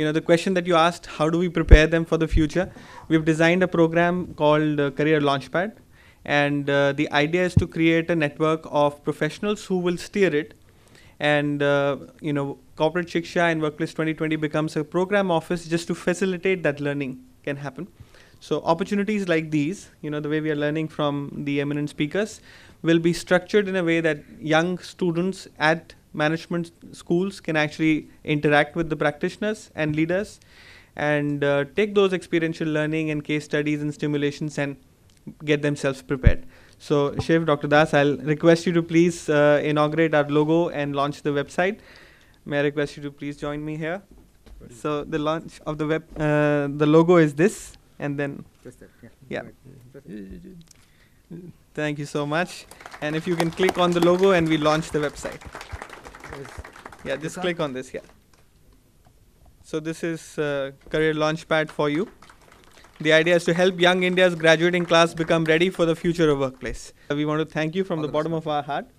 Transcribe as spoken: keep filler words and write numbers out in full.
know, the question that you asked, how do we prepare them for the future? We've designed a program called uh, Career Launchpad. And uh, the idea is to create a network of professionals who will steer it. And, uh, you know, Corporate Shiksha and Workplace twenty twenty becomes a program office just to facilitate that learning can happen. So opportunities like these, you know, the way we are learning from the eminent speakers, will be structured in a way that young students at management schools can actually interact with the practitioners and leaders and uh, take those experiential learning and case studies and stimulations and get themselves prepared. So Shiv, Doctor Das, I'll request you to please uh, inaugurate our logo and launch the website. May I request you to please join me here? So the launch of the web, uh, the logo is this, and then, yeah. Thank you so much. And if you can click on the logo and we launch the website. Yeah, just click on this, yeah. So this is uh, Career Launchpad for you. The idea is to help young India's graduating class become ready for the future of workplace. We want to thank you from the bottom of our heart.